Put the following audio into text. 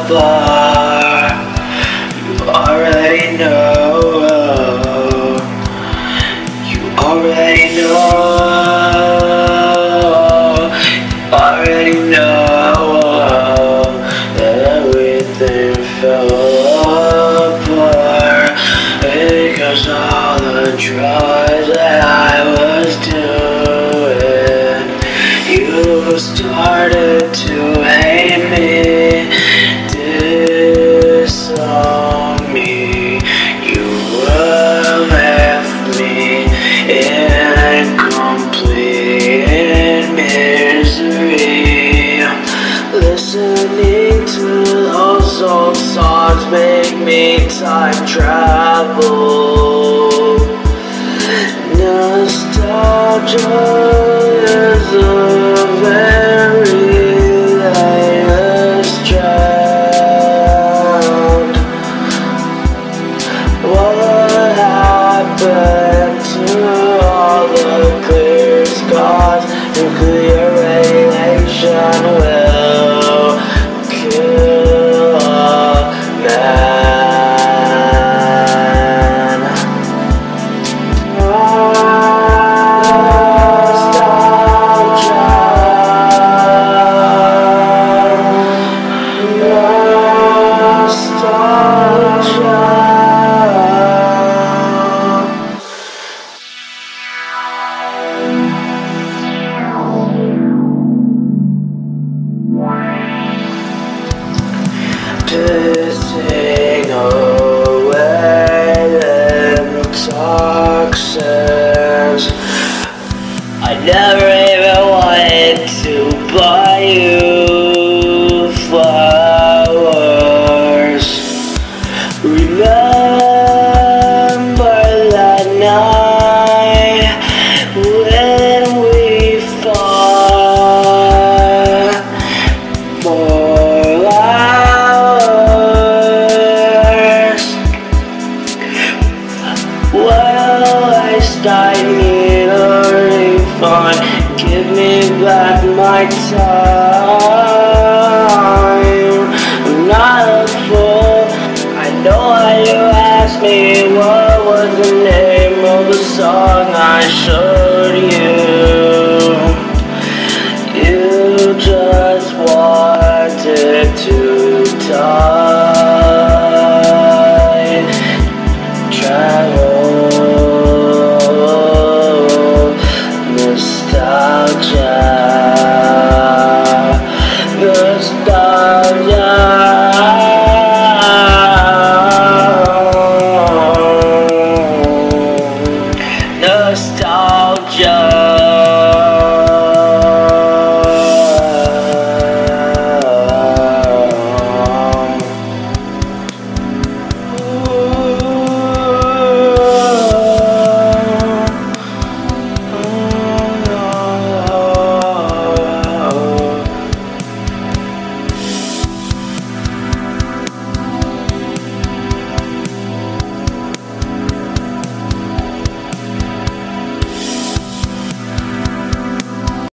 bar. You already know. You already know. Already know that everything fell apart because all the drugs that I was doing. You started to hate me, disown me. You left me in complete misery. Listening to those old songs make me time travel. Nostalgia is a very latest trend. What happened to all the clear skies? Nuclear radiation will kill a man. Pissing away them toxins. I never even wanted to buy you flowers. Remember that night when we fought for hours? Well, I need a refund. Give me back my time. I'm not a fool. I know why you asked me what was the name of the song I should